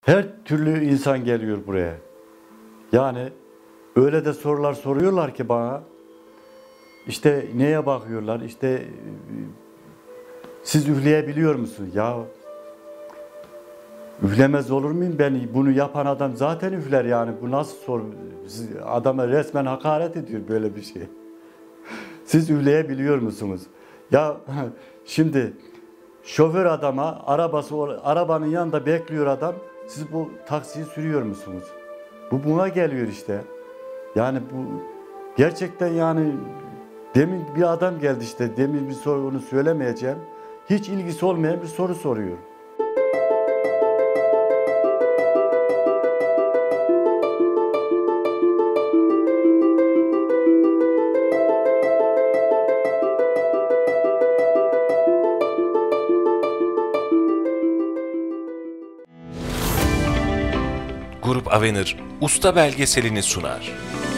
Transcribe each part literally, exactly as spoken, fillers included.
Her türlü insan geliyor buraya. Yani öyle de sorular soruyorlar ki bana. İşte neye bakıyorlar? İşte siz üfleyebiliyor musunuz? Ya üflemez olur muyum? Ben bunu yapan adam zaten üfler yani. Bu nasıl soru? Siz adama resmen hakaret ediyor böyle bir şey. Siz üfleyebiliyor musunuz? Ya şimdi şoför adama arabası arabanın yanında bekliyor adam. Siz bu taksiyi sürüyor musunuz? Bu buna geliyor işte. Yani bu gerçekten yani demin bir adam geldi işte. Demin bir soru onu söylemeyeceğim. Hiç ilgisi olmayan bir soru soruyor. Grup Avenir usta belgeselini sunar.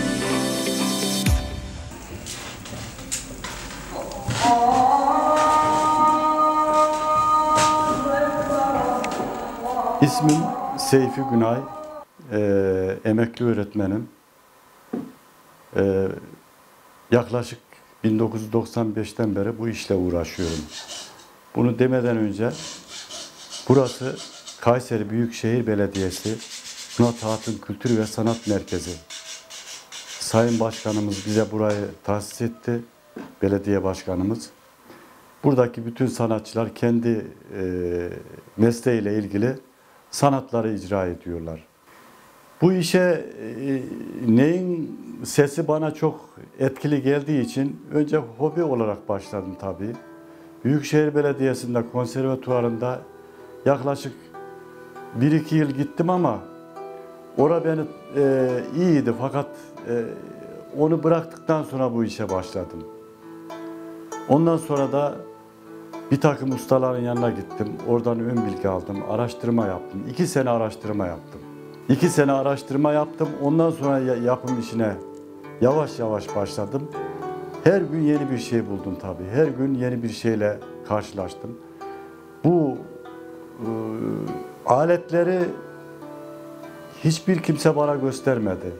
İsmim Seyfi Günay, ee, emekli öğretmenim. Ee, yaklaşık bin dokuz yüz doksan beşten beri bu işle uğraşıyorum. Bunu demeden önce burası Kayseri Büyükşehir Belediyesi Sunat Hatun Kültür ve Sanat Merkezi. Sayın Başkanımız bize burayı tahsis etti, belediye başkanımız. Buradaki bütün sanatçılar kendi e, mesleğiyle ilgili sanatları icra ediyorlar. Bu işe e, neyin sesi bana çok etkili geldiği için önce hobi olarak başladım tabii. Büyükşehir Belediyesi'nde konservatuvarında yaklaşık bir iki yıl gittim ama orada beni e, iyiydi fakat e, onu bıraktıktan sonra bu işe başladım. Ondan sonra da bir takım ustaların yanına gittim. Oradan ön bilgi aldım, araştırma yaptım. İki sene araştırma yaptım. İki sene araştırma yaptım. Ondan sonra yapım işine yavaş yavaş başladım. Her gün yeni bir şey buldum tabii. Her gün yeni bir şeyle karşılaştım. Bu e, aletleri hiçbir kimse bana göstermedi.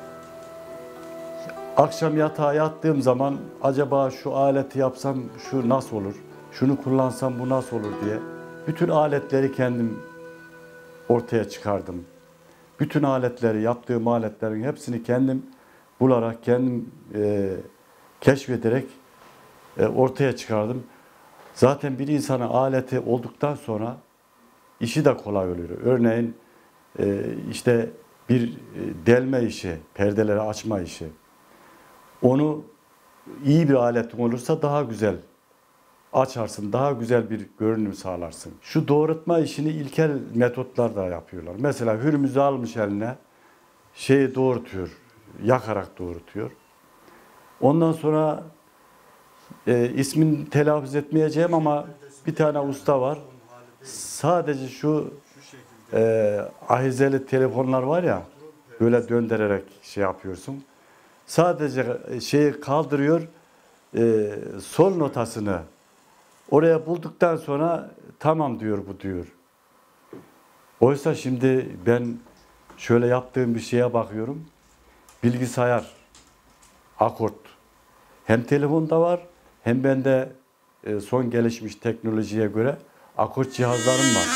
Akşam yatağa yattığım zaman acaba şu aleti yapsam şu nasıl olur? Şunu kullansam bu nasıl olur diye bütün aletleri kendim ortaya çıkardım. Bütün aletleri, yaptığım aletlerin hepsini kendim bularak, kendim e, keşfederek e, ortaya çıkardım. Zaten bir insanın aleti olduktan sonra işi de kolay oluyor. Örneğin e, işte bir delme işi, perdeleri açma işi. Onu iyi bir aletin olursa daha güzel açarsın, daha güzel bir görünüm sağlarsın. Şu doğrultma işini ilkel metotlarla yapıyorlar. Mesela hürmüzü almış eline, şeyi doğurtuyor, yakarak doğurtuyor. Ondan sonra e, ismini telaffuz etmeyeceğim ama bir tane usta var. Sadece şu e, ahizeli telefonlar var ya, böyle döndürerek şey yapıyorsun. Sadece şeyi kaldırıyor, e, sol notasını oraya bulduktan sonra tamam diyor bu diyor. Oysa şimdi ben şöyle yaptığım bir şeye bakıyorum. Bilgisayar, akort. Hem telefonda var hem bende e, son gelişmiş teknolojiye göre akort cihazlarım var.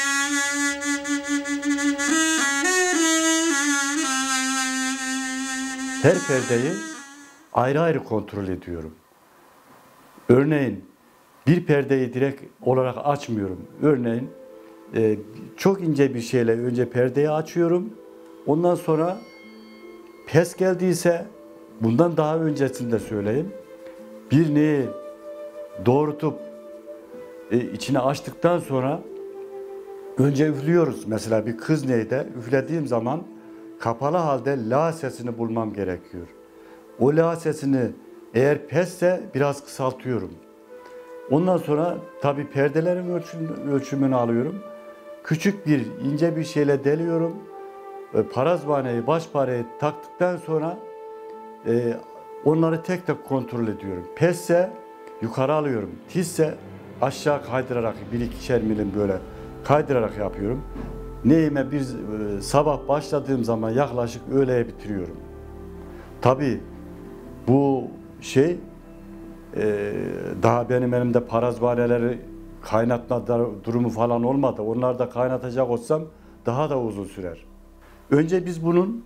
Her perdeyi ayrı ayrı kontrol ediyorum. Örneğin bir perdeyi direkt olarak açmıyorum. Örneğin e, çok ince bir şeyle önce perdeyi açıyorum. Ondan sonra pes geldiyse bundan daha öncesinde söyleyeyim. Bir neyi doğrultup e, içine açtıktan sonra önce üflüyoruz. Mesela bir kız neyde üflediğim zaman kapalı halde la sesini bulmam gerekiyor. O la sesini eğer pesse biraz kısaltıyorum. Ondan sonra tabii perdelerin ölçüm, ölçümünü alıyorum. Küçük bir ince bir şeyle deliyorum. E, parazvaneyi, baş parayı taktıktan sonra e, onları tek tek kontrol ediyorum. Pesse yukarı alıyorum. Tizse aşağı kaydırarak bir ikişer milim böyle kaydırarak yapıyorum. neyime bir e, sabah başladığım zaman yaklaşık öğleye bitiriyorum. Tabii bu şey e, daha benim elimde parazvaneleri kaynatma durumu falan olmadı. Onları da kaynatacak olsam daha da uzun sürer. Önce biz bunun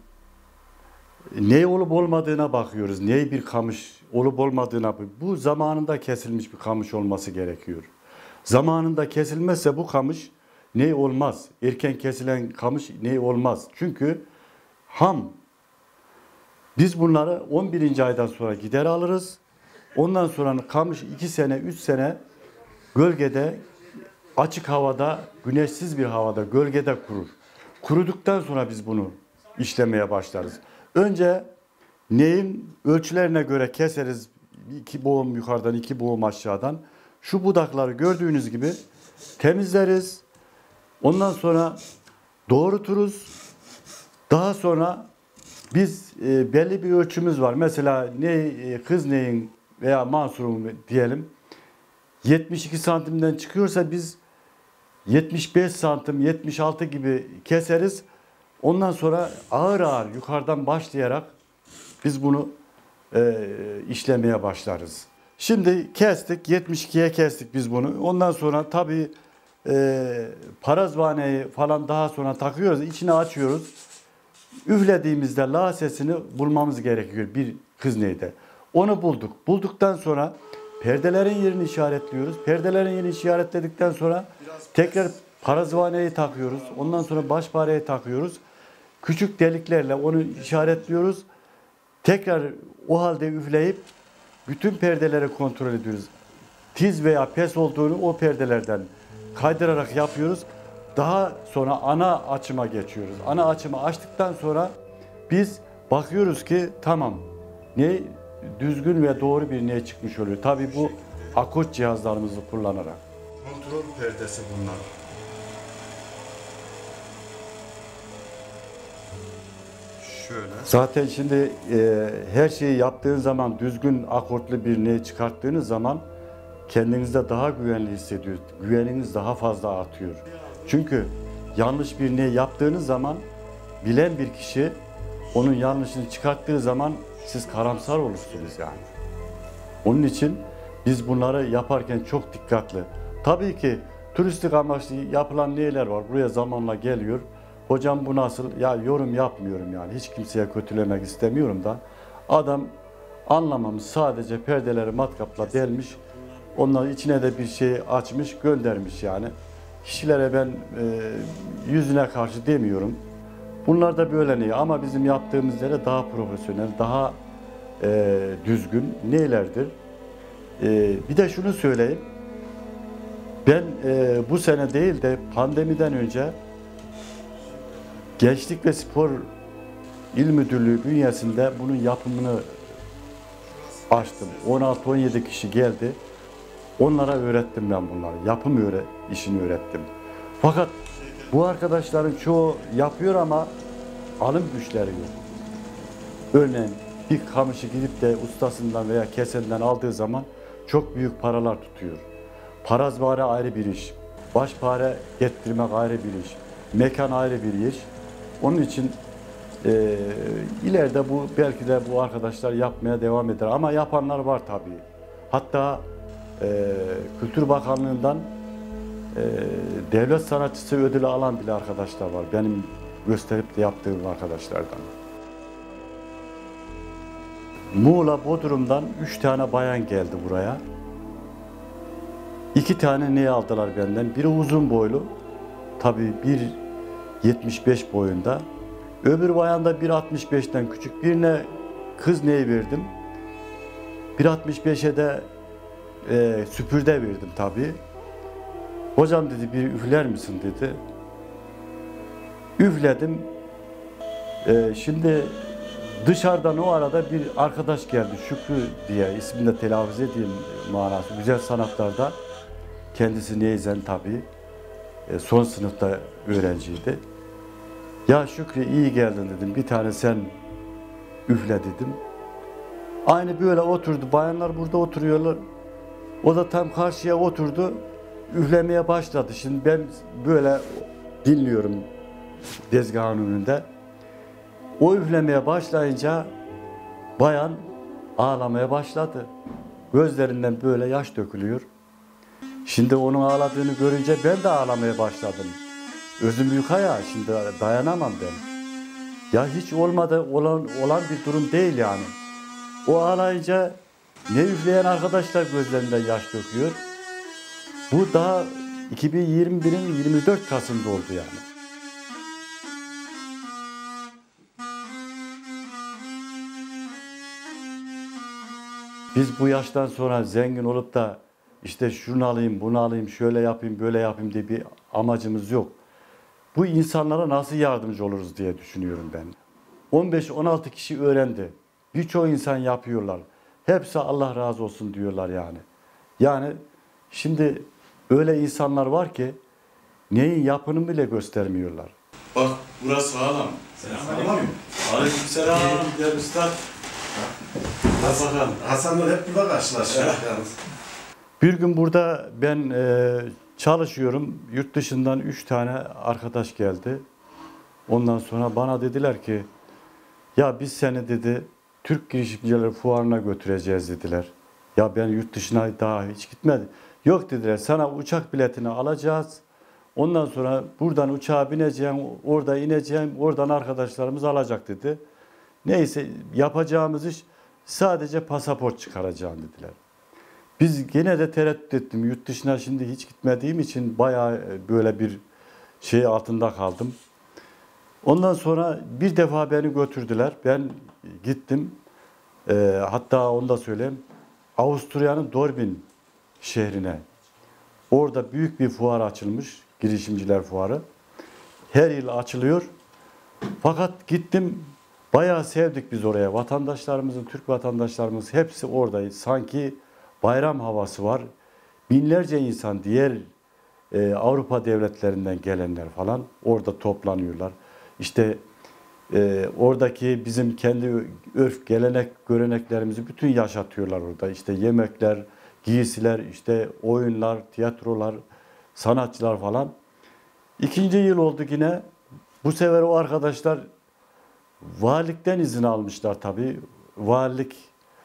ne olup olmadığına bakıyoruz. Ney bir kamış olup olmadığına. Bu zamanında kesilmiş bir kamış olması gerekiyor. Zamanında kesilmezse bu kamış ney olmaz. Erken kesilen kamış ney olmaz. Çünkü ham. Biz bunları on birinci aydan sonra gider alırız. Ondan sonra kamış iki sene, üç sene gölgede, açık havada, güneşsiz bir havada, gölgede kurur. Kuruduktan sonra biz bunu işlemeye başlarız. Önce neyin ölçülerine göre keseriz. İki boğum yukarıdan, iki boğum aşağıdan. Şu budakları gördüğünüz gibi temizleriz. Ondan sonra doğruturuz. Daha sonra biz e, belli bir ölçümüz var. Mesela ne e, kız neyin veya Mansur'un diyelim yetmiş iki santimden çıkıyorsa biz yetmiş beş santim, yetmiş altı gibi keseriz. Ondan sonra ağır ağır yukarıdan başlayarak biz bunu e, işlemeye başlarız. Şimdi kestik, yetmiş ikiye kestik biz bunu. Ondan sonra tabii e, parazvaneyi falan daha sonra takıyoruz, içine açıyoruz. Üflediğimizde la sesini bulmamız gerekiyor bir kızneyde. Onu bulduk. Bulduktan sonra perdelerin yerini işaretliyoruz. Perdelerin yerini işaretledikten sonra tekrar parazvaneyi takıyoruz. Ondan sonra başpareyi takıyoruz. Küçük deliklerle onu işaretliyoruz. Tekrar o halde üfleyip bütün perdeleri kontrol ediyoruz. Tiz veya pes olduğunu o perdelerden kaydırarak yapıyoruz. Daha sonra ana açıma geçiyoruz. Ana açımı açtıktan sonra biz bakıyoruz ki tamam ne düzgün ve doğru bir ne çıkmış oluyor. Tabii bu akut cihazlarımızı kullanarak. Kontrol perdesi bunlar. Şöyle. Zaten şimdi e, her şeyi yaptığın zaman düzgün akortlu bir ne çıkarttığınız zaman kendinizde daha güvenli hissediyorsunuz. Güveniniz daha fazla artıyor. Çünkü yanlış bir ne yaptığınız zaman bilen bir kişi onun yanlışını çıkarttığı zaman siz karamsar olursunuz yani. Onun için biz bunları yaparken çok dikkatli. Tabii ki turistik amaçlı yapılan neyler var. Buraya zamanla geliyor. Hocam bu nasıl? Ya yorum yapmıyorum yani. Hiç kimseye kötülemek istemiyorum da. Adam anlamamış. Sadece perdeleri matkapla delmiş. Onların içine de bir şey açmış, göndermiş yani. Kişilere ben e, yüzüne karşı demiyorum. Bunlar da böyle ne? Ama bizim yaptığımız yere daha profesyonel, daha e, düzgün nelerdir? E, bir de şunu söyleyeyim. Ben e, bu sene değil de pandemiden önce Gençlik ve Spor İl Müdürlüğü bünyesinde bunun yapımını açtım. on altı on yedi kişi geldi. Onlara öğrettim ben bunları. Yapım öğre işini öğrettim. Fakat bu arkadaşların çoğu yapıyor ama alım güçleri yok. Örneğin bir kamışı gidip de ustasından veya kesenden aldığı zaman çok büyük paralar tutuyor. Parazvare ayrı bir iş. Başpare getirmek ayrı bir iş. Mekan ayrı bir iş. Onun için e, ileride bu belki de bu arkadaşlar yapmaya devam eder. Ama yapanlar var tabii. Hatta e, Kültür Bakanlığı'ndan e, devlet sanatçısı ödülü alan bile arkadaşlar var. Benim gösterip de yaptığım arkadaşlardan. Muğla Bodrum'dan üç tane bayan geldi buraya. İki tane ne aldılar benden? Biri uzun boylu, tabii bir yetmiş beş boyunda. Öbür bayan da bir altmış beşten küçük. Birine kız neyi verdim. bir altmış beşe de e, süpürde verdim tabii. Hocam dedi bir üfler misin dedi. Üfledim. E, şimdi dışarıdan o arada bir arkadaş geldi. Şükrü diye ismini de telaffuz edeyim manası. Güzel sanatlarda. Kendisi neyzen tabii. E, son sınıfta öğrenciydi. Ya Şükrü iyi geldin dedim. Bir tane sen üfle dedim. Aynı böyle oturdu. Bayanlar burada oturuyorlar. O da tam karşıya oturdu. Üflemeye başladı. Şimdi ben böyle dinliyorum. tezgahın önünde. O üflemeye başlayınca bayan ağlamaya başladı. Gözlerinden böyle yaş dökülüyor. Şimdi onun ağladığını görünce ben de ağlamaya başladım. Özüm büyük ya, şimdi dayanamam ben. Ya hiç olmadı olan, olan bir durum değil yani. O ağlayınca ne üfleyen arkadaşlar gözlerinden yaş döküyor. Bu daha iki bin yirmi birin yirmi dört Kasım'da oldu yani. Biz bu yaştan sonra zengin olup da işte şunu alayım, bunu alayım, şöyle yapayım, böyle yapayım diye bir amacımız yok. Bu insanlara nasıl yardımcı oluruz diye düşünüyorum ben. on beş on altı kişi öğrendi. Birçok insan yapıyorlar. Hepsi Allah razı olsun diyorlar yani. Yani şimdi öyle insanlar var ki neyin yapını bile göstermiyorlar. Bak burası sağlam. Selamünaleyküm. Aleykümselam. Gel üstad. Hasan, Hasan'la hep burada karşılaşıyoruz Evet. yalnız. Bir gün burada ben e, çalışıyorum. Yurt dışından üç tane arkadaş geldi. Ondan sonra bana dediler ki ya biz seni dedi Türk Girişimciler Fuarı'na götüreceğiz dediler. Ya ben yurt dışına daha hiç gitmedim. Yok dediler, sana uçak biletini alacağız. Ondan sonra buradan uçağa bineceğim, orada ineceğim, oradan arkadaşlarımız alacak dedi. Neyse yapacağımız iş sadece pasaport çıkaracağım dediler. Biz gene de tereddüt ettim. Yurt dışına şimdi hiç gitmediğim için bayağı böyle bir şey altında kaldım. Ondan sonra bir defa beni götürdüler. Ben gittim. Ee, hatta onu da söyleyeyim. Avusturya'nın Dorbin şehrine. Orada büyük bir fuar açılmış. Girişimciler Fuarı. Her yıl açılıyor. Fakat gittim. Bayağı sevdik biz oraya. Vatandaşlarımızın, Türk vatandaşlarımız hepsi oradaydı. Sanki bayram havası var. Binlerce insan, diğer e, Avrupa devletlerinden gelenler falan orada toplanıyorlar. İşte e, oradaki bizim kendi örf, gelenek, göreneklerimizi bütün yaşatıyorlar orada. İşte yemekler, giysiler, işte oyunlar, tiyatrolar, sanatçılar falan. İkinci yıl oldu yine. Bu sefer o arkadaşlar valilikten izin almışlar tabii. Valilik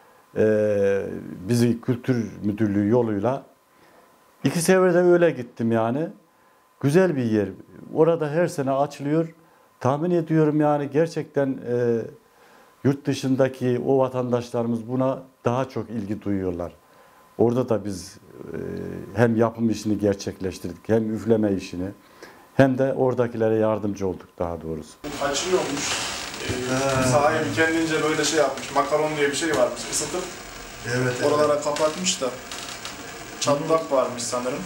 e, bizi Kültür Müdürlüğü yoluyla. İki sefer de öyle gittim yani. Güzel bir yer. Orada her sene açılıyor. Tahmin ediyorum yani gerçekten e, yurt dışındaki o vatandaşlarımız buna daha çok ilgi duyuyorlar. Orada da biz e, hem yapım işini gerçekleştirdik, hem üfleme işini, hem de oradakilere yardımcı olduk daha doğrusu. Açılıyormuş. Ee, sahibi kendince böyle şey yapmış. Makaron diye bir şey varmış. Isıtıp Evet, evet. oralara kapatmış da çatlak varmış sanırım.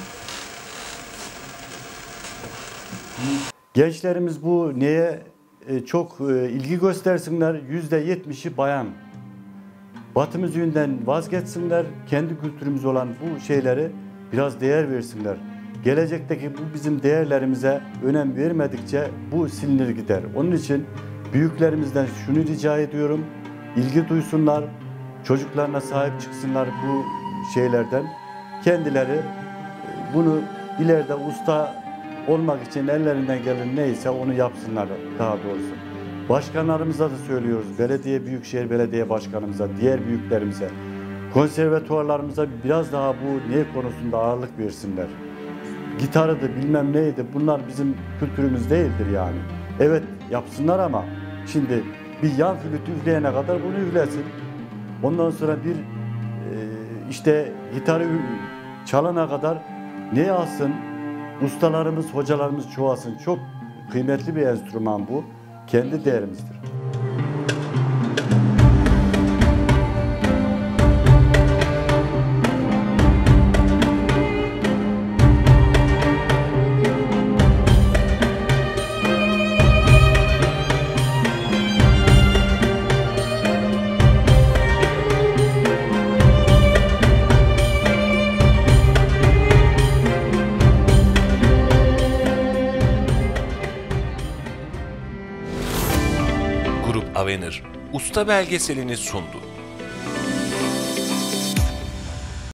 Gençlerimiz bu neye e, çok e, ilgi göstersinler. yüzde yetmişi bayan. Batı müziğinden vazgeçsinler. Kendi kültürümüz olan bu şeyleri biraz değer versinler. Gelecekteki bu bizim değerlerimize önem vermedikçe bu silinir gider. Onun için büyüklerimizden şunu rica ediyorum. İlgi duysunlar. Çocuklarına sahip çıksınlar bu şeylerden. Kendileri e, bunu ileride usta olmak için ellerinden gelen neyse onu yapsınlar daha doğrusu. Başkanlarımıza da söylüyoruz. Belediye, Büyükşehir Belediye Başkanımıza, diğer büyüklerimize, konservatuvarlarımıza biraz daha bu ne konusunda ağırlık versinler. Gitarıdı, bilmem neydi, bunlar bizim kültürümüz değildir yani. Evet yapsınlar ama şimdi bir yan flüt üfleyene kadar bunu üflesin. Ondan sonra bir e, işte gitarı çalana kadar ne alsın? Ustalarımız, hocalarımız çoğalsın. Çok kıymetli bir enstrüman bu. Kendi değerimizdir. Grup Avenir, usta belgeselini sundu.